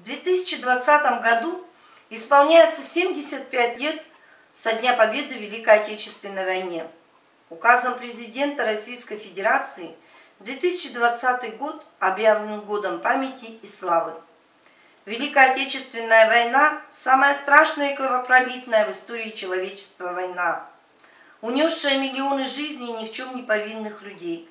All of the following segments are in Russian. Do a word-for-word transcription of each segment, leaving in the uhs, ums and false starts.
В две тысячи двадцатом году исполняется семьдесят пять лет со дня победы в Великой Отечественной войне. Указом президента Российской Федерации две тысячи двадцатый год объявлен годом памяти и славы. Великая Отечественная война – самая страшная и кровопролитная в истории человечества война, унесшая миллионы жизней ни в чем не повинных людей.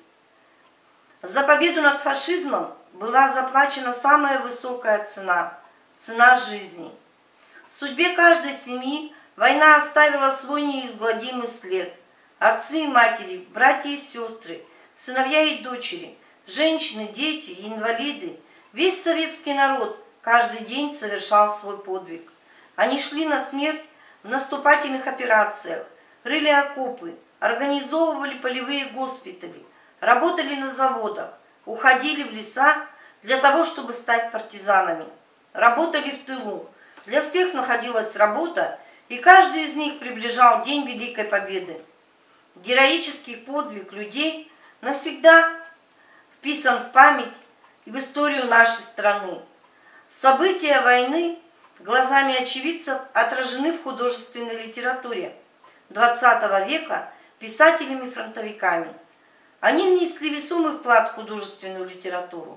За победу над фашизмом была заплачена самая высокая цена – цена жизни. В судьбе каждой семьи война оставила свой неизгладимый след. Отцы и матери, братья и сестры, сыновья и дочери, женщины, дети и инвалиды, весь советский народ каждый день совершал свой подвиг. Они шли на смерть в наступательных операциях, рыли окопы, организовывали полевые госпитали, работали на заводах, уходили в леса для того, чтобы стать партизанами, работали в тылу. Для всех находилась работа, и каждый из них приближал День Великой Победы. Героический подвиг людей навсегда вписан в память и в историю нашей страны. События войны глазами очевидцев отражены в художественной литературе двадцатого века писателями-фронтовиками. Они внесли весомый вклад в художественную литературу.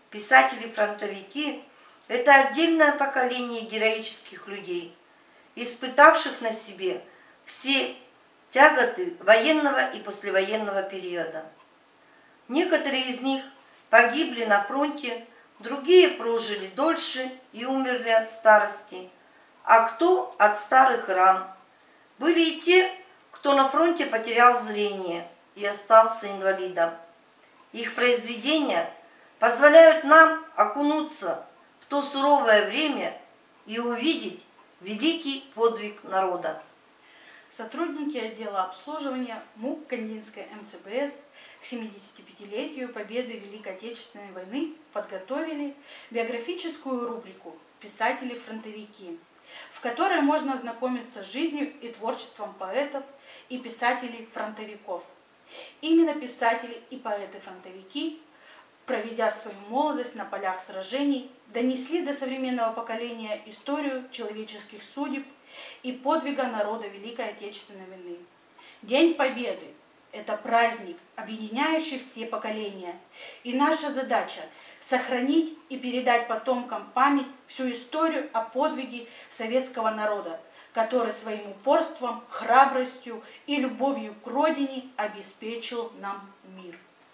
Писатели-фронтовики – это отдельное поколение героических людей, испытавших на себе все тяготы военного и послевоенного периода. Некоторые из них погибли на фронте, другие прожили дольше и умерли от старости, а кто от старых ран. Были и те, кто на фронте потерял зрение и остался инвалидом. Их произведения позволяют нам окунуться в то суровое время и увидеть великий подвиг народа. Сотрудники отдела обслуживания МУК Кандинской эм цэ бэ эс к семидесятипятилетию победы Великой Отечественной войны подготовили биографическую рубрику «Писатели-фронтовики», в которой можно ознакомиться с жизнью и творчеством поэтов и писателей-фронтовиков. Именно писатели и поэты-фронтовики, проведя свою молодость на полях сражений, донесли до современного поколения историю человеческих судеб и подвига народа Великой Отечественной войны. День Победы – это праздник, объединяющий все поколения. И наша задача – сохранить и передать потомкам память всю историю о подвиге советского народа, который своим упорством, храбростью и любовью к родине обеспечил нам мир.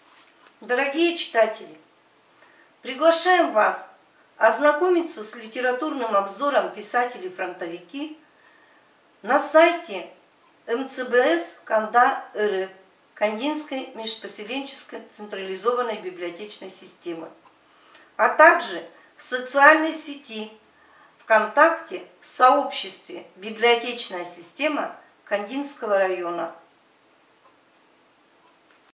Дорогие читатели, приглашаем вас ознакомиться с литературным обзором «Писатели-фронтовики» на сайте эм цэ бэ эс Канда точка эр эф Кандинской межпоселенческой централизованной библиотечной системы, а также в социальной сети ВКонтакте в сообществе «Библиотечная система Кандинского района».